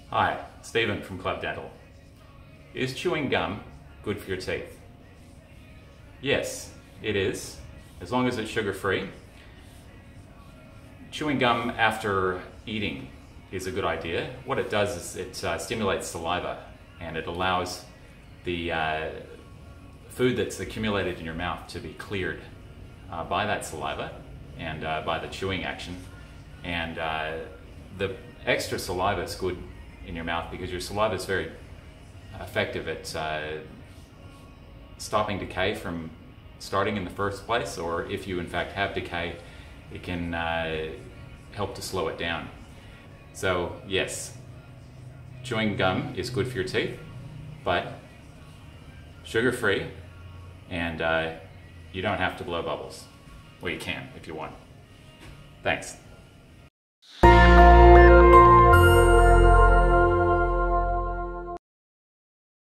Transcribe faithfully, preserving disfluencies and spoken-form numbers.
Hi, Stephen from Clubb Dental. Is chewing gum good for your teeth? Yes, it is, as long as it's sugar-free. Chewing gum after eating is a good idea. What it does is it uh, stimulates saliva, and it allows the uh, food that's accumulated in your mouth to be cleared uh, by that saliva and uh, by the chewing action. And uh, the extra saliva is good in your mouth because your saliva is very effective at uh, stopping decay from starting in the first place, or if you in fact have decay, it can uh, help to slow it down. So yes, chewing gum is good for your teeth, but sugar-free, and uh, you don't have to blow bubbles. Well, you can if you want. Thanks.